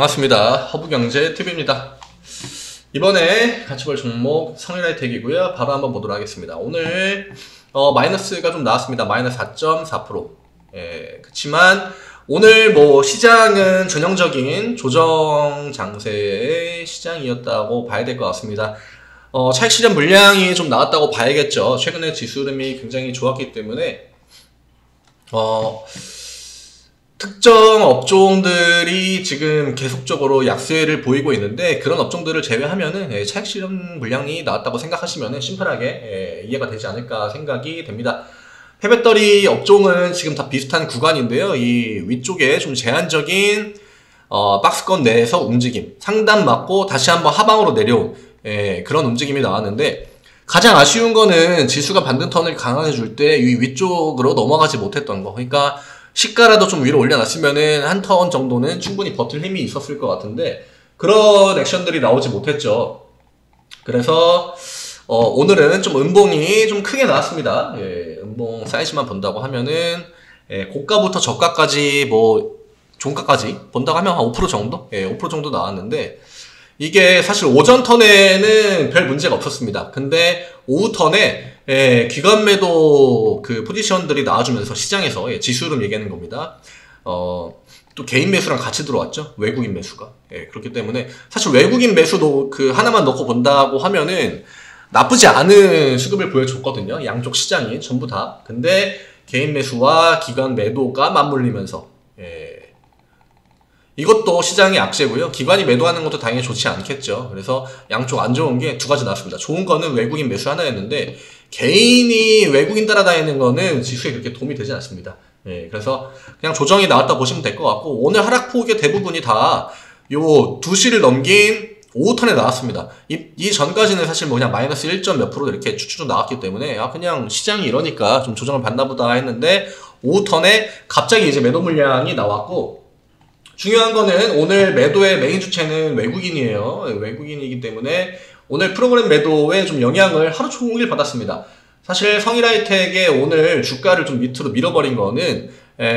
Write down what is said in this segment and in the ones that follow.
반갑습니다. 허브경제TV입니다. 이번에 같이 볼 종목 성일하이텍이고요. 바로 한번 보도록 하겠습니다. 오늘 마이너스가 좀 나왔습니다. 마이너스 4.4%. 그치만 오늘 시장은 전형적인 조정 장세의 시장이었다고 봐야 될 것 같습니다. 차익 실현 물량이 좀 나왔다고 봐야겠죠. 최근에 지수 흐름이 굉장히 좋았기 때문에 특정 업종들이 지금 계속적으로 약세를 보이고 있는데, 그런 업종들을 제외하면은 차익 실현 물량이 나왔다고 생각하시면은 심플하게 이해가 되지 않을까 생각이 됩니다. 폐배터리 업종은 지금 다 비슷한 구간인데요. 이 위쪽에 좀 제한적인 박스권 내에서 움직임, 상단 맞고 다시 한번 하방으로 내려온 그런 움직임이 나왔는데, 가장 아쉬운 거는 지수가 반등 턴을 강하게 줄 때 이 위쪽으로 넘어가지 못했던 거. 그러니까 시가라도 좀 위로 올려놨으면은 한 턴 정도는 충분히 버틸 힘이 있었을 것 같은데, 그런 액션들이 나오지 못했죠. 그래서 오늘은 좀 음봉이 좀 크게 나왔습니다. 음봉 사이즈만 본다고 하면은 고가부터 저가까지 종가까지 본다고 하면 한 5% 정도? 5% 정도 나왔는데, 이게 사실 오전 턴에는 별 문제가 없었습니다. 근데 오후 턴에 기관 매도 그 포지션들이 나와주면서 시장에서 지수 흐름 얘기하는 겁니다. 또 개인 매수랑 같이 들어왔죠. 외국인 매수가. 그렇기 때문에 사실 외국인 매수도 그 하나만 넣고 본다고 하면은 나쁘지 않은 수급을 보여줬거든요. 양쪽 시장이 전부 다. 근데 개인 매수와 기관 매도가 맞물리면서 이것도 시장의 악재고요. 기관이 매도하는 것도 당연히 좋지 않겠죠. 그래서 양쪽 안 좋은 게 두 가지 나왔습니다. 좋은 거는 외국인 매수 하나였는데, 개인이 외국인 따라다니는 거는 지수에 그렇게 도움이 되지 않습니다. 그래서 그냥 조정이 나왔다 보시면 될 것 같고, 오늘 하락폭의 대부분이 다 요 2시를 넘긴 오후 턴에 나왔습니다. 이 전까지는 사실 그냥 마이너스 1점 몇 프로 이렇게 쭉쭉 나왔기 때문에 그냥 시장이 이러니까 좀 조정을 받나 보다 했는데, 오후 턴에 갑자기 이제 매도 물량이 나왔고, 중요한 거는 오늘 매도의 메인 주체는 외국인이에요. 외국인이기 때문에 오늘 프로그램 매도에 좀 영향을 하루 종일 받았습니다. 사실 성일하이텍의 오늘 주가를 좀 밑으로 밀어버린 거는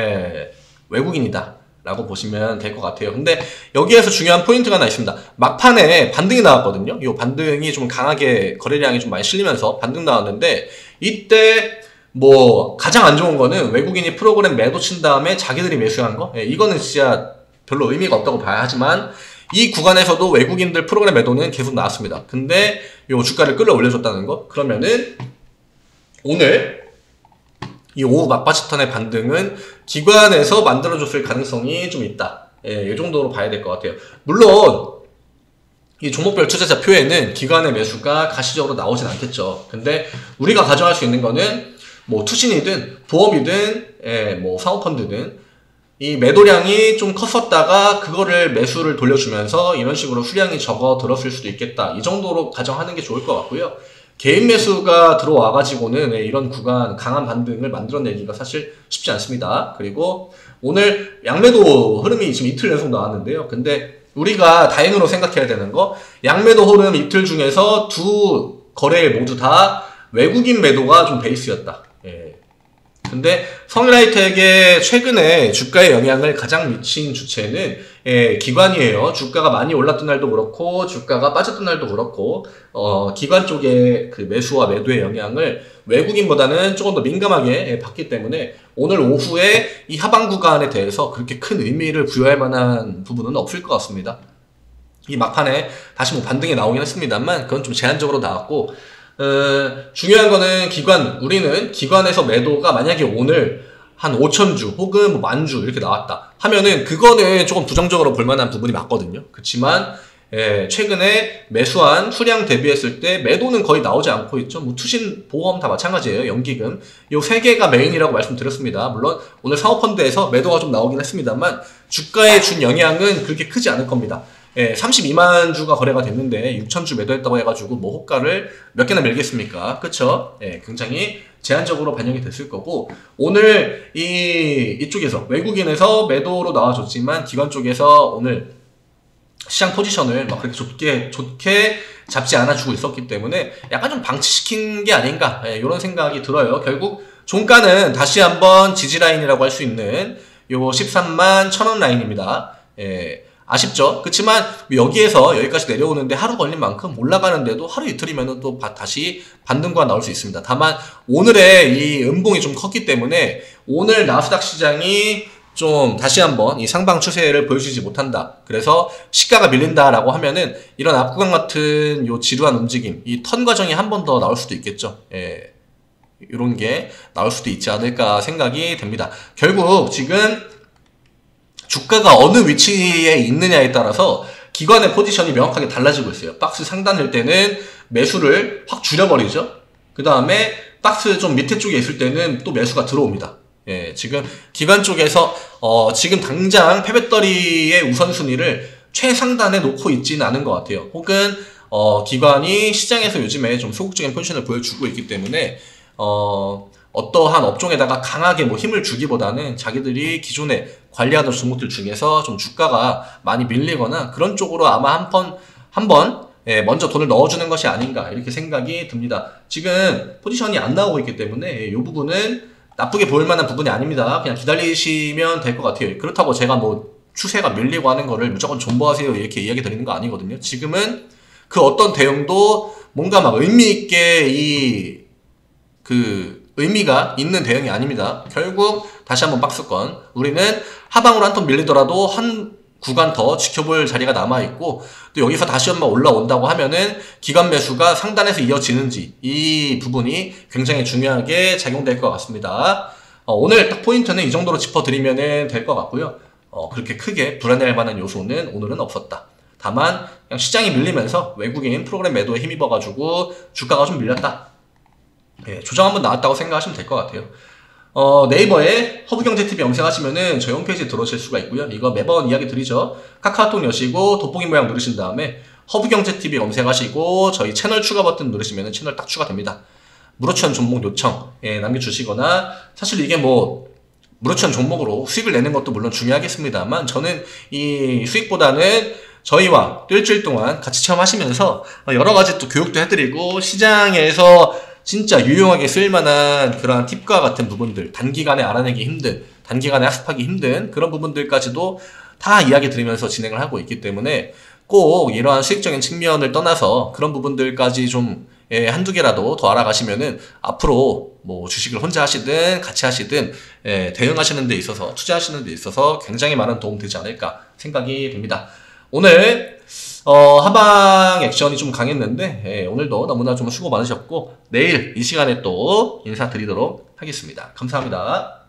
외국인이다 라고 보시면 될 것 같아요. 근데 여기에서 중요한 포인트가 하나 있습니다. 막판에 반등이 나왔거든요. 이 반등이 좀 강하게 거래량이 좀 많이 실리면서 반등 나왔는데, 이때 가장 안 좋은 거는 외국인이 프로그램 매도 친 다음에 자기들이 매수한 거. 이거는 진짜 별로 의미가 없다고 봐야 하지만, 이 구간에서도 외국인들 프로그램 매도는 계속 나왔습니다. 근데 요 주가를 끌어올려줬다는 거, 그러면은 오늘 이 오후 막바지 턴의 반등은 기관에서 만들어줬을 가능성이 좀 있다. 이 정도로 봐야 될 것 같아요. 물론 이 종목별 투자자표에는 기관의 매수가 가시적으로 나오진 않겠죠. 근데 우리가 가정할 수 있는 거는 투신이든 보험이든 사모펀드든 이 매도량이 좀 컸었다가 그거를 매수를 돌려주면서 이런 식으로 수량이 적어들었을 수도 있겠다. 이 정도로 가정하는 게 좋을 것 같고요. 개인 매수가 들어와가지고는 이런 구간 강한 반등을 만들어내기가 사실 쉽지 않습니다. 그리고 오늘 양매도 흐름이 지금 이틀 연속 나왔는데요. 근데 우리가 다행으로 생각해야 되는 거, 양매도 흐름 이틀 중에서 두 거래일 모두 다 외국인 매도가 좀 베이스였다. 근데 성일하이텍의 최근에 주가에 영향을 가장 미친 주체는 기관이에요. 주가가 많이 올랐던 날도 그렇고 주가가 빠졌던 날도 그렇고 기관 쪽의 그 매수와 매도의 영향을 외국인보다는 조금 더 민감하게 받기 때문에 오늘 오후에 이 하방 구간에 대해서 그렇게 큰 의미를 부여할 만한 부분은 없을 것 같습니다. 이 막판에 다시 반등이 나오긴 했습니다만, 그건 좀 제한적으로 나왔고, 중요한 거는 우리는 기관에서 매도가 만약에 오늘 한 5,000주 혹은 10,000주 이렇게 나왔다 하면은 그거는 조금 부정적으로 볼만한 부분이 맞거든요. 그렇지만 최근에 매수한 수량 대비했을 때 매도는 거의 나오지 않고 있죠. 투신, 보험 다 마찬가지예요. 연기금 요 세 개가 메인이라고 말씀드렸습니다. 물론 오늘 사모펀드에서 매도가 좀 나오긴 했습니다만 주가에 준 영향은 그렇게 크지 않을 겁니다. 32만 주가 거래가 됐는데 6,000주 매도했다고 해가지고 호가를 몇 개나 밀겠습니까? 그쵸? 굉장히 제한적으로 반영이 됐을 거고, 오늘 이쪽에서 외국인에서 매도로 나와줬지만 기관 쪽에서 오늘 시장 포지션을 그렇게 좋게 잡지 않아주고 있었기 때문에 약간 좀 방치시킨 게 아닌가, 이런 생각이 들어요. 결국 종가는 다시 한번 지지라인이라고 할 수 있는 요 13만 1,000원 라인입니다. 아쉽죠. 그렇지만 여기에서 여기까지 내려오는데 하루 걸린 만큼 올라가는데도 하루 이틀이면 또 다시 반등과 나올 수 있습니다. 다만 오늘의 이 음봉이 좀 컸기 때문에 오늘 나스닥 시장이 좀 다시 한번 이 상방 추세를 보여주지 못한다. 그래서 시가가 밀린다라고 하면은 이런 앞구간 같은 요 지루한 움직임, 이 턴 과정이 한 번 더 나올 수도 있겠죠. 예. 이런 게 나올 수도 있지 않을까 생각이 됩니다. 결국 지금 주가가 어느 위치에 있느냐에 따라서 기관의 포지션이 명확하게 달라지고 있어요. 박스 상단일 때는 매수를 확 줄여버리죠. 그 다음에 박스 좀 밑에 쪽에 있을 때는 또 매수가 들어옵니다. 예, 지금 기관 쪽에서 지금 당장 패배터리의 우선순위를 최상단에 놓고 있지는 않은 것 같아요. 혹은 기관이 시장에서 요즘에 좀 소극적인 포지션을 보여주고 있기 때문에 어떠한 업종에다가 강하게 뭐 힘을 주기보다는 자기들이 기존에 관리하던 종목들 중에서 좀 주가가 많이 밀리거나 그런 쪽으로 아마 한번 예, 먼저 돈을 넣어주는 것이 아닌가 이렇게 생각이 듭니다. 지금 포지션이 안 나오고 있기 때문에 이 부분은 나쁘게 보일 만한 부분이 아닙니다. 그냥 기다리시면 될 것 같아요. 그렇다고 제가 뭐 추세가 밀리고 하는 거를 무조건 존버하세요 이렇게 이야기 드리는 거 아니거든요. 지금은 그 어떤 대응도 뭔가 막 의미있게 의미가 있는 대응이 아닙니다. 결국 다시 한번 박스권, 우리는 하방으로 한 턴 밀리더라도 한 구간 더 지켜볼 자리가 남아있고, 또 여기서 다시 한번 올라온다고 하면은 기관 매수가 상단에서 이어지는지 이 부분이 굉장히 중요하게 작용될 것 같습니다. 오늘 딱 포인트는 이 정도로 짚어드리면 될 것 같고요. 그렇게 크게 불안해할 만한 요소는 오늘은 없었다. 다만 그냥 시장이 밀리면서 외국인 프로그램 매도에 힘입어가지고 주가가 좀 밀렸다. 예, 조정 한번 나왔다고 생각하시면 될 것 같아요. 네이버에 허브경제TV 검색하시면은 저희 홈페이지에 들어오실 수가 있고요. 이거 매번 이야기 드리죠. 카카오톡 여시고 돋보기 모양 누르신 다음에 허브경제TV 검색하시고 저희 채널 추가 버튼 누르시면은 채널 딱 추가됩니다. 무료추천 종목 요청 남겨주시거나, 사실 이게 뭐 무료추천 종목으로 수익을 내는 것도 물론 중요하겠습니다만, 저는 이 수익보다는 저희와 또 일주일 동안 같이 체험하시면서 여러 가지 또 교육도 해드리고 시장에서 진짜 유용하게 쓸만한 그러한 팁과 같은 부분들, 단기간에 알아내기 힘든, 단기간에 학습하기 힘든 그런 부분들까지도 다 이야기 드리면서 진행을 하고 있기 때문에 꼭 이러한 수익적인 측면을 떠나서 그런 부분들까지 좀 한두 개라도 더 알아가시면은 앞으로 뭐 주식을 혼자 하시든 같이 하시든 대응하시는 데 있어서, 투자하시는 데 있어서 굉장히 많은 도움 되지 않을까 생각이 됩니다. 오늘 하방 액션이 좀 강했는데 오늘도 너무나 좀 수고 많으셨고, 내일 이 시간에 또 인사드리도록 하겠습니다. 감사합니다.